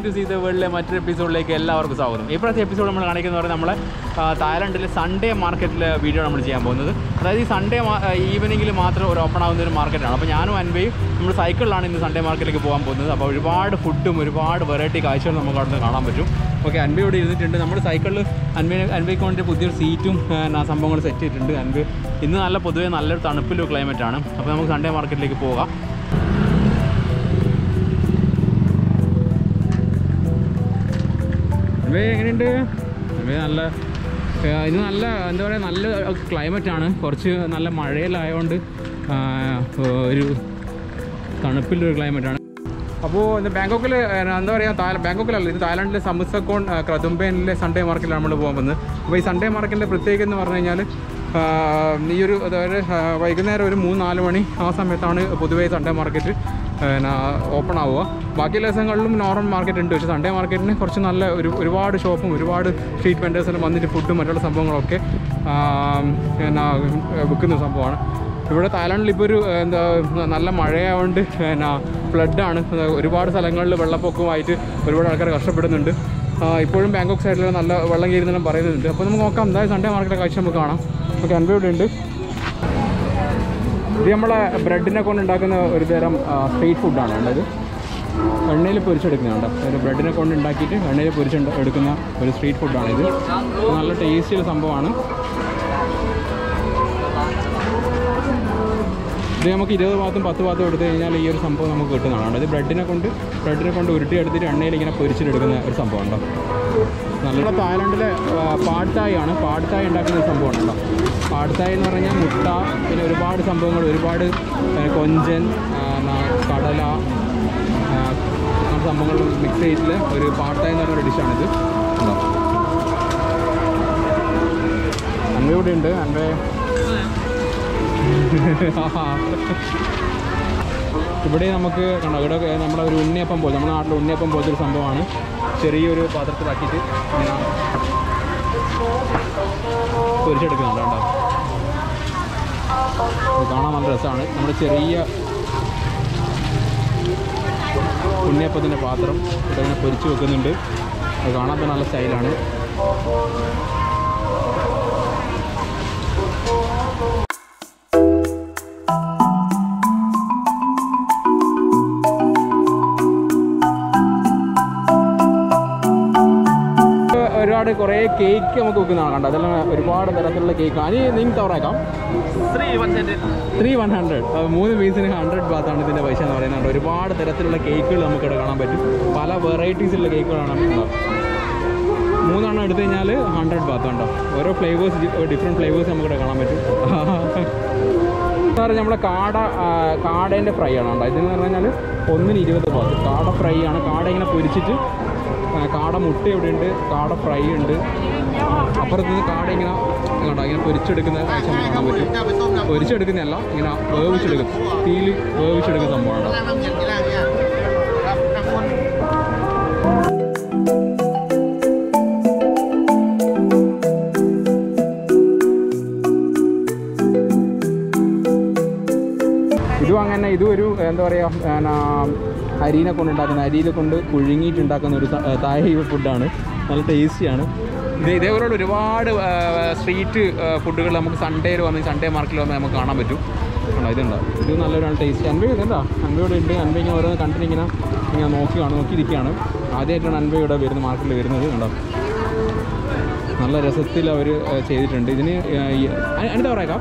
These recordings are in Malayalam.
ടു സീ ദ വേൾഡിലെ മറ്റൊരു എപ്പിസോഡിലേക്ക് എല്ലാവർക്കും സ്വാഗതം. ഇപ്പോഴത്തെ എപ്പിസോഡ് നമ്മൾ കാണിക്കുന്നത് പറഞ്ഞാൽ നമ്മളെ തായ്ലൻഡിലെ സൺഡേ മാർക്കറ്റിലെ വീഡിയോ നമ്മൾ ചെയ്യാൻ പോകുന്നത്. അതായത് ഈ സൺഡേ ഈവനിങ്ങിൽ മാത്രം ഒരു ഓപ്പൺ ആവുന്ന ഒരു മാർക്കറ്റാണ്. അപ്പോൾ ഞാനും അൻവയും നമ്മൾ സൈക്കിളിലാണ് ഇന്ന് സൺഡേ മാർക്കറ്റിലേക്ക് പോകാൻ പോകുന്നത്. അപ്പോൾ ഒരുപാട് ഫുഡും ഒരുപാട് വെറൈറ്റി കാഴ്ചകളും നമുക്ക് അവിടെ നിന്ന് കാണാൻ പറ്റും. ഓക്കെ, അൻവ ഇവിടെ ഇരുന്നിട്ടുണ്ട്. നമ്മുടെ സൈക്കിളിൽ അൻവയ്ക്ക് വേണ്ടി പുതിയൊരു സീറ്റും സംഭവങ്ങൾ സെറ്റ് ചെയ്തിട്ടുണ്ട്. അൻവ ഇന്ന് നല്ല പൊതുവേ നല്ലൊരു തണുപ്പിലൊരു ക്ലൈമറ്റാണ്. അപ്പോൾ നമുക്ക് സൺഡേ മാർക്കറ്റിലേക്ക് പോകാം. എങ്ങനെയുണ്ട്? നല്ല ഇത് നല്ല എന്താ പറയുക, നല്ല ക്ലൈമറ്റാണ്. കുറച്ച് നല്ല മഴയിലായതുകൊണ്ട് ഒരു തണുപ്പിലൊരു ക്ലൈമറ്റാണ്. അപ്പോൾ ഇന്ന് ബാങ്കോക്കിൽ എന്താ പറയുക, ബാങ്കോക്കിലല്ല, ഇത് തായ്ലാൻഡിലെ സമുത് സഖോൺ ക്രതുംബേനിലെ സൺഡേ മാർക്കറ്റിലാണ് നമ്മൾ പോകാൻ വന്നത്. അപ്പോൾ ഈ സൺഡേ മാർക്കറ്റിൻ്റെ പ്രത്യേകത എന്ന് പറഞ്ഞു കഴിഞ്ഞാൽ ഈ ഒരു അതായത് വൈകുന്നേരം ഒരു 3-4 മണി ആ സമയത്താണ് പൊതുവേ സൺഡേ മാർക്കറ്റ് ഓപ്പൺ ആവുക. ബാക്കിയുള്ള ദിവസങ്ങളിലും നോർമൽ മാർക്കറ്റ് ഉണ്ട്. പക്ഷേ സൺഡേ മാർക്കറ്റിന് കുറച്ച് നല്ല ഒരുപാട് ഷോപ്പും ഒരുപാട് സ്ട്രീറ്റ് വെൻഡേഴ്സിനും വന്നിട്ട് ഫുഡും മറ്റുള്ള സംഭവങ്ങളൊക്കെ വിൽക്കുന്ന സംഭവമാണ്. ഇവിടെ തായ്ലാൻഡിൽ ഇപ്പോൾ ഒരു എന്താ നല്ല മഴയായതുകൊണ്ട് ഫ്ലഡാണ്. ഒരുപാട് സ്ഥലങ്ങളിൽ വെള്ളപ്പൊക്കമായിട്ട് ഒരുപാട് ആൾക്കാർ കഷ്ടപ്പെടുന്നുണ്ട്. ഇപ്പോഴും ബാങ്കോക്ക് സൈഡിൽ നല്ല വെള്ളം കയറുന്നെല്ലാം പറയുന്നുണ്ട്. അപ്പോൾ നമുക്ക് നോക്കാം എന്തായാലും സൺഡേ മാർക്കറ്റിലെ കാഴ്ച നമുക്ക് കാണാം. ഓക്കെ, അൻവ ഇവിടെ ഉണ്ട്. ഇത് നമ്മളെ ബ്രെഡിനെ കൊണ്ട് ഉണ്ടാക്കുന്ന ഒരു തരം സ്ട്രീറ്റ് ഫുഡാണ്. ഉള്ളത് എണ്ണയിൽ പൊരിച്ചെടുക്കുന്നുണ്ട്. ഒരു ബ്രെഡിനെ കൊണ്ട് ഉണ്ടാക്കിയിട്ട് എണ്ണയിൽ പൊരിച്ചെടുക്കുന്ന ഒരു സ്ട്രീറ്റ് ഫുഡാണ് ഇത്. നല്ല ടേസ്റ്റിയുള്ള സംഭവമാണ്. ഇത് നമുക്ക് 20 ഭാഗത്തും 10 ഭാഗത്തും എടുത്തു കഴിഞ്ഞാൽ ഈ ഒരു സംഭവം നമുക്ക് കിട്ടുന്നതാണ്. ഇത് ബ്രെഡിനെ കൊണ്ട് ഉരുട്ടിയെടുത്തിട്ട് എണ്ണയിൽ ഇങ്ങനെ പൊരിച്ചെടുക്കുന്ന ഒരു സംഭവം ഉണ്ടോ. നല്ല തായ്ലാൻഡിലെ പാഡ്തായ് ആണ്. പാഡ്തായ് ഉണ്ടാക്കുന്ന ഒരു സംഭവമാണ് കേട്ടോ. പാഡ്തായ് എന്ന് പറഞ്ഞാൽ മുട്ട, പിന്നെ ഒരുപാട് സംഭവങ്ങൾ, ഒരുപാട് കൊഞ്ചൻ, കടല, അങ്ങനെ സംഭവങ്ങൾ മിക്സ് ചെയ്തിട്ടുള്ള ഒരു പാഡ്തായ് എന്ന് പറഞ്ഞൊരു ഡിഷാണിത് കേട്ടോ. അൻവ ഇവിടെ ഉണ്ട്. അൻവ ഇവിടെ നമുക്ക് കണ്ടോ, ഇവിടെ നമ്മുടെ ഒരു ഉണ്ണിയപ്പം പോലെ, നമ്മുടെ നാട്ടിലെ ഉണ്ണിയപ്പം പോലത്തെ ഒരു സംഭവമാണ്. ചെറിയൊരു പാത്രത്തിലാക്കിയിട്ട് ഇങ്ങനെ പൊരിച്ചെടുക്കുന്നുണ്ട് കേട്ടോ. കാണാൻ നല്ല രസമാണ്. നമ്മുടെ ചെറിയ ഉണ്ണിയപ്പത്തിൻ്റെ പാത്രം ഇവിടെ ഇങ്ങനെ പൊരിച്ച് വെക്കുന്നുണ്ട്. അത് കാണാൻ നല്ല സ്റ്റൈലാണ്. ഒരുപാട് കുറേ കേക്ക് നമുക്ക് വെക്കുന്നതാണ് കണ്ടോ. അതെല്ലാം ഒരുപാട് തരത്തിലുള്ള കേക്ക്. അത് നിങ്ങൾക്ക് തവറേക്കാം 300 3 പീസിന് 100 ബാത്താണ് ഇതിൻ്റെ പൈസ എന്ന് പറയുന്നത്. ഒരുപാട് തരത്തിലുള്ള കേക്കുകൾ നമുക്കിവിടെ കാണാൻ പറ്റും. പല വെറൈറ്റീസിലുള്ള കേക്കുകളാണ് നമുക്കുണ്ടാവും. 3 എണ്ണം എടുത്തു കഴിഞ്ഞാൽ 100 ബാത്ത് ഉണ്ടോ. ഓരോ ഫ്ലേവേഴ്സ്, ഡിഫറെൻറ്റ് ഫ്ലേവേഴ്സ് നമുക്കിവിടെ കാണാൻ പറ്റും. സാറ് നമ്മുടെ കാടേൻ്റെ ഫ്രൈ ആണ് കേട്ടോ. ഇതെന്ന് പറഞ്ഞു കഴിഞ്ഞാൽ 1-ന് 20 ബാത്ത്. കാട ഫ്രൈ ആണ്. കാട ഇങ്ങനെ പൊരിച്ചിട്ട്, കാട മുട്ട ഇവിടെ ഉണ്ട്, കാട ഫ്രൈ ഉണ്ട്. അപ്പുറത്ത് നിന്ന് കാട ഇങ്ങനെ കണ്ടോ, ഇങ്ങനെ പൊരിച്ചെടുക്കുന്ന കാഴ്ച നമുക്ക് കാണാൻ പറ്റും. പൊരിച്ചെടുക്കുന്നതല്ല, ഇങ്ങനെ വേവിച്ചെടുക്കും, തീയിൽ വേവിച്ചെടുക്കുന്ന സംഭവമാണ്. ഇതും അങ്ങനെ, ഇതും ഒരു എന്താ പറയുക, അരിനെ കൊണ്ടുണ്ടാക്കുന്ന, അരിയിൽ കൊണ്ട് പുഴുങ്ങിയിട്ടുണ്ടാക്കുന്ന ഒരു തായ് ഫുഡാണ്. നല്ല ടേസ്റ്റിയാണ്. ഇതേപോലുള്ള ഒരുപാട് സ്ട്രീറ്റ് ഫുഡുകൾ നമുക്ക് സൺഡേയിൽ വന്ന്, സൺഡേ മാർക്കറ്റിൽ വന്ന് നമുക്ക് കാണാൻ പറ്റും. ഉണ്ടോ, ഇതുണ്ടോ, ഇത് നല്ലൊരു ടേസ്റ്റ്. അൻവ ഇതെന്താ, അൻവയുടെ ഉണ്ട്. അൻവ ഇങ്ങനെ ഓരോന്ന് കണ്ടിട്ട് ഇങ്ങനെ നോക്കിയിരിക്കുകയാണ്. ആദ്യമായിട്ടാണ് അൻവ ഇവിടെ മാർക്കറ്റിൽ വരുന്നത്. ഉണ്ടോ, നല്ല രസത്തിൽ അവർ ചെയ്തിട്ടുണ്ട്. ഇതിന് എന്താ പറയുക,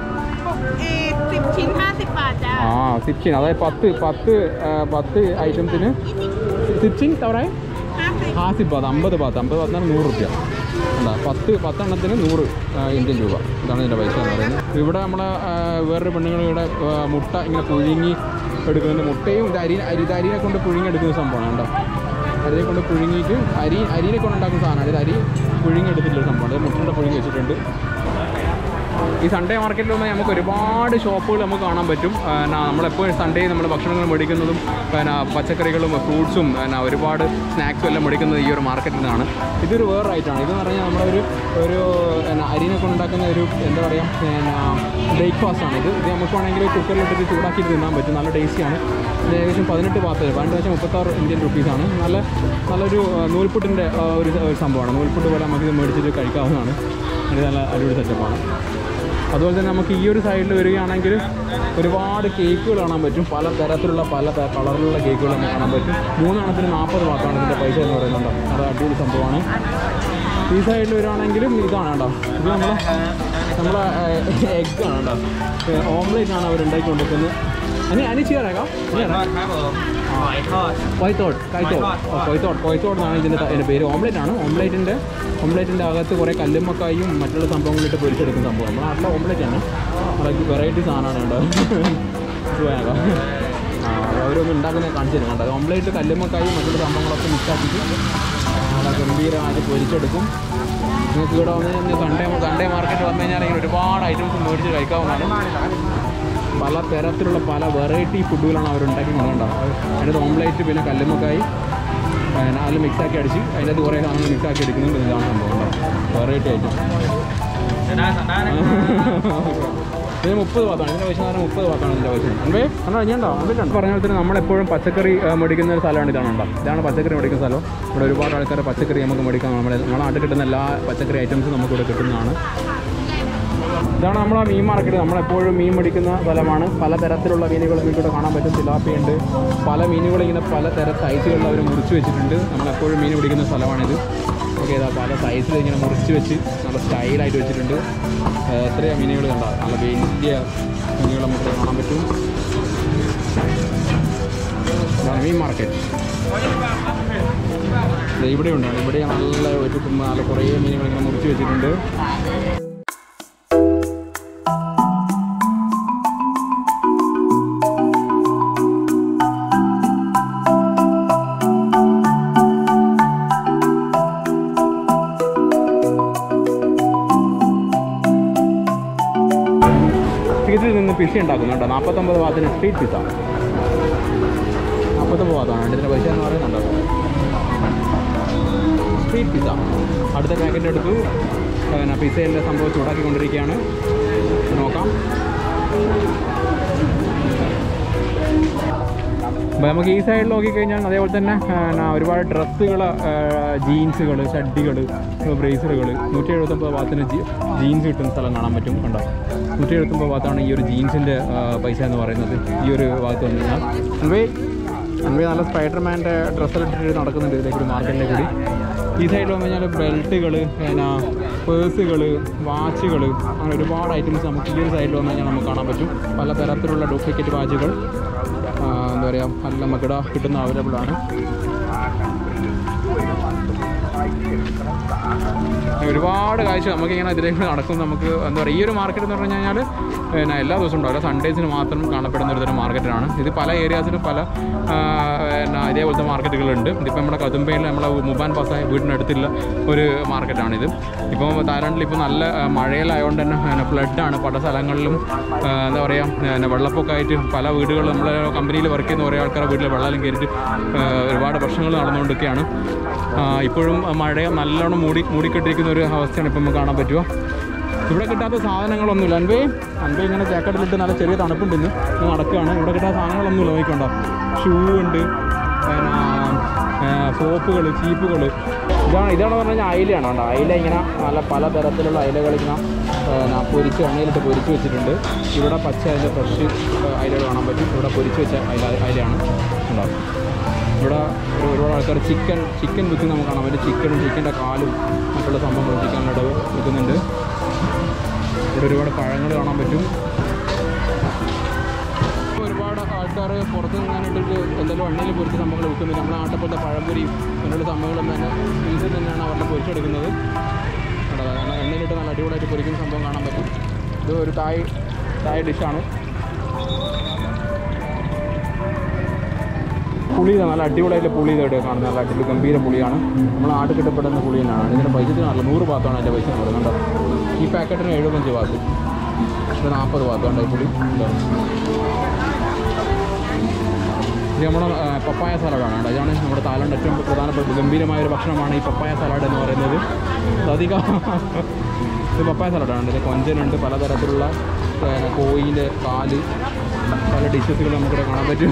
10 അതായത് 10 ഐറ്റംസിന് 10 തവറായി 50 ബാത്ത്, 50 ബാത്താണ് 100 രൂപ. എന്താ 10 എണ്ണത്തിന് 100 ഇന്ത്യൻ രൂപ. ഇതാണ് ഇതിൻ്റെ പൈസ എന്ന് പറയുന്നത്. ഇവിടെ നമ്മളെ വേറൊരു പെണ്ണുങ്ങളുടെ മുട്ട ഇങ്ങനെ പുഴുങ്ങി എടുക്കുന്നുണ്ട്. മുട്ടയും അരിനെ കൊണ്ട് പുഴുങ്ങി എടുക്കുന്ന സംഭവമാണ് കേട്ടോ. അരിനെ കൊണ്ട് പുഴുങ്ങിയിട്ട് അരിനെ കൊണ്ട് ഉണ്ടാക്കുന്ന സാധനമാണ്. ഇത് അരി പുഴുങ്ങി എടുത്തിട്ടുള്ള സംഭവമാണ്. മുട്ടയുടെ പുഴുങ്ങി വെച്ചിട്ടുണ്ട്. ഈ സൺഡേ മാർക്കറ്റിൽ വന്നാൽ നമുക്ക് ഒരുപാട് ഷോപ്പുകൾ നമുക്ക് കാണാൻ പറ്റും. നമ്മളെപ്പോഴും സൺഡേ നമ്മൾ ഭക്ഷണങ്ങൾ മേടിക്കുന്നതും പച്ചക്കറികളും ഫ്രൂട്ട്സും ഒരുപാട് സ്നാക്സും എല്ലാം മേടിക്കുന്നത് ഈ ഒരു മാർക്കറ്റിൽ നിന്നാണ്. ഇതൊരു വേറെ ഐറ്റമാണ്. ഇതെന്ന് പറഞ്ഞാൽ നമ്മളൊരു അരിനെ കൊണ്ടുണ്ടാക്കുന്ന ഒരു എന്താ പറയുക ബ്രേക്ക്ഫാസ്റ്റാണ്. ഇത് നമുക്ക് വേണമെങ്കിൽ കുക്കറിലിട്ടിട്ട് ചൂടാക്കിയിട്ട് തിന്നാൻ പറ്റും. നല്ല ടേസ്റ്റിയാണ്. ഇത് ഏകദേശം 18 പാത്ത് 36 ഇന്ത്യൻ റുപ്പീസാണ്. നല്ലൊരു നൂൽപുട്ടിൻ്റെ ഒരു സംഭവമാണ്. നൂൽപുട്ട് പോലെ നമുക്കിത് മേടിച്ചിട്ട് കഴിക്കാവുന്നതാണ്. ഇത് നല്ല അടിപൊളി സെറ്റപ്പാണ്. അതുപോലെ തന്നെ നമുക്ക് ഈ ഒരു സൈഡിൽ വരികയാണെങ്കിൽ ഒരുപാട് കേക്കുകൾ കാണാൻ പറ്റും. പല തരത്തിലുള്ള പല കളറിലുള്ള കേക്കുകൾ നമുക്ക് കാണാൻ പറ്റും. 3 എണ്ണത്തിന് 40 ബാത്താണ് ഇതിൻ്റെ പൈസ എന്ന് പറയുന്നുണ്ടോ. അത് അടിപൊളി സംഭവമാണ്. ഈ സൈഡിൽ വരുവാണെങ്കിലും ഇതാണ് കേട്ടോ. ഇത് നമ്മളെ എഗ്ഗാണ് കേട്ടോ. ഓംലേറ്റാണ് അവരുണ്ടാക്കി കൊടുക്കുന്നത്. കൊയ്ത്തോട് എന്നാണ് ഇതിൻ്റെ പേര്. ഓംലേറ്റിൻ്റെ അകത്ത് കുറേ കല്ലുമ്മക്കായും മറ്റുള്ള സംഭവങ്ങളിട്ട് പൊരിച്ചെടുക്കുന്ന സംഭവം. നമ്മുടെ നാട്ടിലെ ഓംലേറ്റ് ആണ്. വെറൈറ്റി സാധനമാണ് കേട്ടോ. അവരൊന്നും ഉണ്ടാക്കുന്നത് കാണിച്ചു തരും കേട്ടോ. ഓംലേറ്റ് കല്ലുമ്മക്കായും മറ്റുള്ള സംഭവങ്ങളൊക്കെ മിക്സാക്കിയിട്ട് ഗംഭീരമായിട്ട് പൊരിച്ചെടുക്കും. നിങ്ങൾക്ക് ഇവിടെ വന്ന് സൺഡേ മാർക്കറ്റ് വന്നു കഴിഞ്ഞാൽ ഇങ്ങനെ ഒരുപാട് ഐറ്റംസ് മേടിച്ച് കഴിക്കാവുന്നതാണ്. പല തരത്തിലുള്ള പല വെറൈറ്റി ഫുഡുകളാണ് അവരുണ്ടാക്കി കൊണ്ടുണ്ടാകും. അതിൻ്റെ ഓംലേറ്റ് പിന്നെ കല്ലുമ്മക്കായി അതിൽ മിക്സാക്കി അടിച്ച് അതിൻ്റെ അത് കുറേ സാധനങ്ങൾ മിക്സാക്കി എടുക്കുന്നുണ്ട്. ഇതാണ് സംഭവം വെറൈറ്റി ഐറ്റം. ഇത് 30 ബാത്താണ്. ഇതിൻ്റെ പൈസ 30 ബാത്താണ് ഇതിൻ്റെ പൈസ. അൻപേ കഴിഞ്ഞുണ്ടോ? അൻപേറ്റുണ്ട്. പറഞ്ഞാൽ തന്നെ നമ്മളെപ്പോഴും പച്ചക്കറി മേടിക്കുന്ന ഒരു സ്ഥലമാണ്. ഇതാണ് പച്ചക്കറി മേടിക്കുന്ന സ്ഥലം. ഇവിടെ ഒരുപാട് ആൾക്കാർ പച്ചക്കറി നമുക്ക് മേടിക്കാം. നമ്മുടെ നാട്ടിൽ കിട്ടുന്ന എല്ലാ പച്ചക്കറി ഐറ്റംസും നമുക്കിവിടെ കിട്ടുന്നതാണ്. ഇതാണ് നമ്മളെ മീൻ മാർക്കറ്റ്. നമ്മളെപ്പോഴും മീൻ മേടിക്കുന്ന സ്ഥലമാണ്. പലതരത്തിലുള്ള മീനുകൾ ഇവിടെ കാണാൻ പറ്റും. തിലാപ്പിയുണ്ട്. പല മീനുകളിങ്ങനെ പല സൈസുകളിൽ അവർ മുറിച്ച് വെച്ചിട്ടുണ്ട്. നമ്മളെപ്പോഴും മീൻ പിടിക്കുന്ന സ്ഥലമാണിത്. ഓക്കെ, ഇതാ പല സൈസിൽ ഇങ്ങനെ മുറിച്ച് വെച്ച് നല്ല സ്റ്റൈലായിട്ട് വെച്ചിട്ടുണ്ട്. എത്രയാണ് മീനുകൾ കണ്ടോ. നല്ല വലിയ മീനുകൾ നമുക്ക് കാണാൻ പറ്റും. മീൻ മാർക്കറ്റ് ഇവിടെ ഉണ്ടാണ്. ഇവിടെ നല്ല കുറേ മീനുകൾ ഇങ്ങനെ മുറിച്ച് വെച്ചിട്ടുണ്ട്. ഇതിൽ നിന്ന് പിസ ഉണ്ടാക്കുന്നുണ്ടോ. 49 ബാത്തിന് സ്ട്രീറ്റ് പിസ. 49 ബാത്താണ് ഇതിൻ്റെ പൈസ എന്ന് പറയുന്നുണ്ടോ. Street pizza. അടുത്ത പാക്കറ്റ് എടുത്തു. പിസയുടെ സംഭവം ചൂടാക്കിക്കൊണ്ടിരിക്കുകയാണ്. നോക്കാം. അപ്പോൾ നമുക്ക് ഈ സൈഡിൽ നോക്കിക്കഴിഞ്ഞാൽ അതേപോലെ തന്നെ ഒരുപാട് ഡ്രസ്സുകൾ, ജീൻസുകൾ, ഷഡ്ഡികൾ, ബ്രേസറുകൾ. 179 ബാത്തിന് ജീൻസ് കിട്ടുന്ന സ്ഥലം കാണാൻ പറ്റും. കണ്ടോ, 179 ബാത്താണ് ഈ ഒരു ജീൻസിൻ്റെ പൈസ എന്ന് പറയുന്നത്. ഈ ഒരു ഭാഗത്ത് വന്നു കഴിഞ്ഞാൽ അൻവേ നല്ല സ്പൈഡർമാൻ്റെ ഡ്രസ്സെല്ലാം ഇട്ടിട്ട് നടക്കുന്നുണ്ട് ഇതിലേക്ക് ഒരു മാർക്കറ്റിലേക്ക് കൂടി. ഈ സൈഡിൽ വന്നു കഴിഞ്ഞാൽ ബെൽറ്റുകൾ, പേഴ്സുകൾ, വാച്ചുകൾ, അങ്ങനെ ഒരുപാട് ഐറ്റംസ് നമുക്ക് ഈ ഒരു സൈഡിൽ വന്നു കഴിഞ്ഞാൽ നമുക്ക് കാണാൻ പറ്റും. പല തരത്തിലുള്ള ഡ്യൂപ്ലിക്കേറ്റ് വാച്ചുകൾ എന്താ പറയുക നല്ല നമുക്കിവിടെ കിട്ടുന്ന അവൈലബിൾ ആണ്. ഒരുപാട് കാഴ്ച നമുക്കിങ്ങനെ ഇതിലേക്ക് നടക്കും. നമുക്ക് എന്താ പറയുക, ഈ ഒരു മാർക്കറ്റ് എന്ന് പറഞ്ഞു കഴിഞ്ഞാൽ എല്ലാ ദിവസവും ഉണ്ടാവില്ല, സൺഡേസിന് മാത്രം കാണപ്പെടുന്ന ഒരു തരം മാർക്കറ്റാണ് ഇത്. പല ഏരിയാസിലും പല ഇതേപോലത്തെ മാർക്കറ്റുകളുണ്ട്. ഇതിപ്പോൾ നമ്മുടെ കതുമ്പയിൽ നമ്മളെ മുബാൻ പാസായ വീടിനടുത്തുള്ള ഒരു മാർക്കറ്റാണിത്. ഇപ്പോൾ തായ്ലാൻഡിൽ ഇപ്പോൾ നല്ല മഴയിലായതുകൊണ്ട് തന്നെ ഫ്ലഡാണ് പല സ്ഥലങ്ങളിലും. എന്താ പറയുക, വെള്ളപ്പൊക്കമായിട്ട് പല വീടുകളും നമ്മളെ കമ്പനിയിൽ വർക്ക് ചെയ്യുന്ന കുറേ ആൾക്കാരുടെ വീട്ടിൽ വെള്ളം കയറിയിട്ട് ഒരുപാട് പ്രശ്നങ്ങൾ നടന്നുകൊണ്ടൊക്കെയാണ്. ഇപ്പോഴും മഴ നല്ലോണം മൂടിക്കെട്ടിരിക്കുന്ന ഒരു അവസ്ഥയാണ് ഇപ്പം നമുക്ക് കാണാൻ പറ്റുക. ഇവിടെ കിട്ടാത്ത സാധനങ്ങളൊന്നുമില്ല. അൻപേ ഇങ്ങനെ ജാക്കറ്റിലിട്ട് നല്ല ചെറിയ തണുപ്പുണ്ട്. ഇന്ന് നടക്കുകയാണ്. ഇവിടെ കിട്ടാത്ത സാധനങ്ങളൊന്നുമില്ല. നോക്കിക്കണ്ടോ, ഷൂ ഉണ്ട്, സോപ്പുകൾ, ചീപ്പുകൾ. ഇതാണെന്ന് പറഞ്ഞു കഴിഞ്ഞാൽ അയിലയാണ്. കണ്ടോ, അയില ഇങ്ങനെ നല്ല പലതരത്തിലുള്ള അയിലകൾ ഇങ്ങനെ പൊരിച്ച് എണ്ണയിലിട്ട് പൊരിച്ച് വെച്ചിട്ടുണ്ട്. ഇവിടെ പച്ച അതിൻ്റെ ഫ്രഷ് അയിലകൾ കാണാൻ പറ്റും. ഇവിടെ പൊരിച്ച് വെച്ച അയിലയാണ് ഉണ്ടാവും. ഇവിടെ ഒരുപാട് ആൾക്കാർ ചിക്കൻ വിൽക്കുന്ന നമുക്ക് കാണാൻ പറ്റും. ചിക്കൻ്റെ കാലും മറ്റുള്ള സംഭവങ്ങളും ചിക്കനിലൂടെ വിൽക്കുന്നുണ്ട്. ഇവിടെ ഒരുപാട് പഴങ്ങൾ കാണാൻ പറ്റും. ഒരുപാട് ആൾക്കാർ പുറത്ത് നിന്നായിട്ടൊരു എന്തെങ്കിലും എണ്ണയിൽ പൊരിച്ച സംഭവങ്ങൾ വിൽക്കുന്നുണ്ട്. നമ്മുടെ നാട്ടിലത്തെ പഴംപൊരിയും അങ്ങനെയുള്ള സംഭവങ്ങളും തന്നെ വീട്ടിൽ തന്നെയാണ് അവരുടെ പൊരിച്ചെടുക്കുന്നത്. കാരണം എണ്ണയിലിട്ട് നല്ല അടിപൊളിയായിട്ട് പൊരിക്കുന്ന സംഭവം കാണാൻ പറ്റും. ഇത് ഒരു തായ് ഡിഷാണ്. പുളി നല്ല അടിപൊളിയായിട്ട് പുളി ഇതോടെ കാണുന്നത്. നല്ല അടിപൊളി ഗംഭീര പുളിയാണ്. നമ്മൾ നാട്ടിൽ കിട്ടപ്പെടുന്ന പുളി തന്നെയാണ്. ഇതിൻ്റെ പൈസത്തിന് നല്ല 100 ബാത്താണ് അതിൻ്റെ പൈസ എന്ന് പറയുന്നത്. ഈ പാക്കറ്റിന് 75 ബാത്ത്. ഇത് 40 ബാത്ത് ഉണ്ട് പുളി. ഇത് നമ്മുടെ പപ്പായ സലാഡാണ് കേട്ടോ. ഇതാണ് നമ്മുടെ തായ്ലൻഡ് ഏറ്റവും പ്രധാനപ്പെട്ട ഗംഭീരമായ ഒരു ഭക്ഷണമാണ് ഈ പപ്പായ സലാഡ് എന്ന് പറയുന്നത്. അധികം ഇത് പപ്പായ സലാഡാണ്. ഇത് കൊഞ്ചനുണ്ട്, പലതരത്തിലുള്ള കോഴിൻ്റെ കാല്, പല ഡിഷസുകൾ നമുക്കിവിടെ കാണാൻ പറ്റും.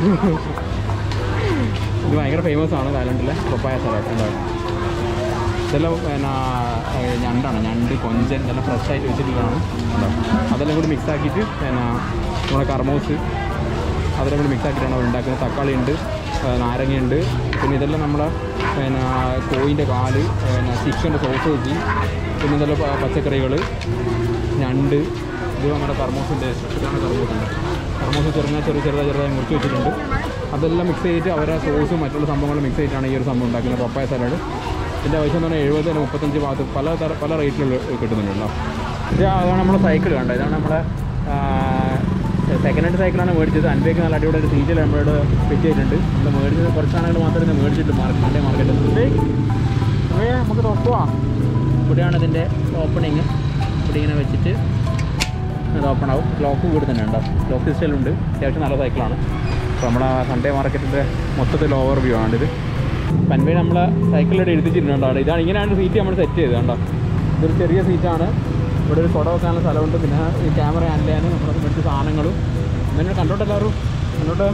ഇത് ഭയങ്കര ഫേമസ് ആണ് തായ്ലൻഡിലെ പപ്പായ സലാഡ്. ഉണ്ടാവും ഇതെല്ലാം ഞണ്ടാണ്, ഞണ്ട്, കൊഞ്ചൻ ഇതെല്ലാം ഫ്രഷായിട്ട് വെച്ചിട്ടുള്ളതാണ്. അതെല്ലാം കൂടി മിക്സ് ആക്കിയിട്ട് നമ്മുടെ കർമോസ് അതെല്ലാം കൂടി മിക്സ് ആക്കിയിട്ടാണ് അവർ ഉണ്ടാക്കുന്നത്. തക്കാളി ഉണ്ട്, നാരങ്ങയുണ്ട്, പിന്നെ ഇതെല്ലാം നമ്മളെ കോഴിൻ്റെ കാല്, ചിക്കൻ്റെ സോസേജ്, പിന്നെ ഇതെല്ലാം പച്ചക്കറികൾ, ഞണ്ട്. ഇത് നമ്മുടെ കർമോസിൻ്റെ ഇതാണ് കർമോസുണ്ട്. കർമോസ് ചെറുതായി മുറിച്ച് വെച്ചിട്ടുണ്ട്. അതെല്ലാം മിക്സ് ചെയ്തിട്ട് അവരെ സോസും മറ്റുള്ള സംഭവങ്ങളും മിക്സ് ചെയ്തിട്ടാണ് ഈ ഒരു സംഭവം ഉണ്ടാക്കുന്നത് പപ്പായ സലാഡ്. ഇതിൻ്റെ ആവശ്യം എന്ന് പറഞ്ഞാൽ 70 35 ഭാഗത്ത് പല റേറ്റിൽ കിട്ടുന്നുണ്ടല്ലോ. അതാണ് നമ്മുടെ സൈക്കിൾ കണ്ടത്. ഇതാണ് നമ്മുടെ സെക്കൻഡ് ഹാൻഡ് സൈക്കിളാണ് മേടിച്ചത്. അൻപേക്ക് നല്ല അടിപൊളി ഒരു സീറ്റിൽ നമ്മളിവിടെ ഫിറ്റ് ചെയ്തിട്ടുണ്ട്. നമ്മൾ മേടിച്ചത് കുറച്ച് സാധനങ്ങൾ മാത്രമേ മേടിച്ചിട്ട് സൺഡേ മാർക്കറ്റിൽ. നമുക്ക് നോക്കുവാ. ഇവിടെയാണ് ഇതിൻ്റെ ഓപ്പണിങ്. ഇവിടെ ഇങ്ങനെ വെച്ചിട്ട് അത് ഓപ്പൺ ആവും. ക്ലോക്ക് കൂടി തന്നെ ഉണ്ടോ, ക്ലോക്ക് സിസ്റ്റലുണ്ട്. അത്യാവശ്യം നല്ല സൈക്കിളാണ്. അപ്പോൾ നമ്മുടെ സൺഡേ മാർക്കറ്റിൻ്റെ മൊത്തത്തിൽ ഓവർ വ്യൂ ആണിത്. പൻവേ നമ്മൾ സൈക്കിളിലൂടെ എഴുതിച്ചിട്ടുണ്ടോ. ഇതാണ് ഇങ്ങനെയാണ് സീറ്റ് നമ്മൾ സെറ്റ് ചെയ്തത് കണ്ടോ. ഇതൊരു ചെറിയ സീറ്റാണ്. ഇവിടെ ഒരു കുട വെക്കാനുള്ള സ്ഥലമുണ്ട്. പിന്നെ ഈ ക്യാമറ ഹാൻഡിൽ ചെയ്യാൻ നമ്മുടെ മറ്റ് സാധനങ്ങളും ഇങ്ങനെ കണ്ടോട്ടെ എല്ലാവരും കണ്ടോട്ടെ.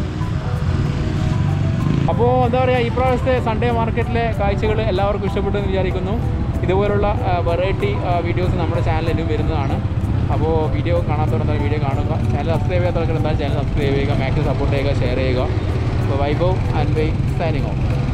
അപ്പോൾ എന്താ പറയുക, ഈ പ്രാവശ്യത്തെ സൺഡേ മാർക്കറ്റിലെ കാഴ്ചകൾ എല്ലാവർക്കും ഇഷ്ടപ്പെട്ടെന്ന് വിചാരിക്കുന്നു. ഇതുപോലുള്ള വെറൈറ്റി വീഡിയോസ് നമ്മുടെ ചാനലിലും വരുന്നതാണ്. അപ്പോൾ വീഡിയോ കാണാത്തവരെന്തായാലും വീഡിയോ കാണുക. ചാനൽ സബ്സ്ക്രൈബ് ചെയ്യാത്തവർക്ക് എന്തായാലും ചാനൽ സബ്സ്ക്രൈബ് ചെയ്യുക, മാക്സിമം സപ്പോർട്ട് ചെയ്യുക, ഷെയർ ചെയ്യുക. അപ്പോൾ വൈഭവ് ആൻഡ് വൈ സൈനിങ് ഓഫ്.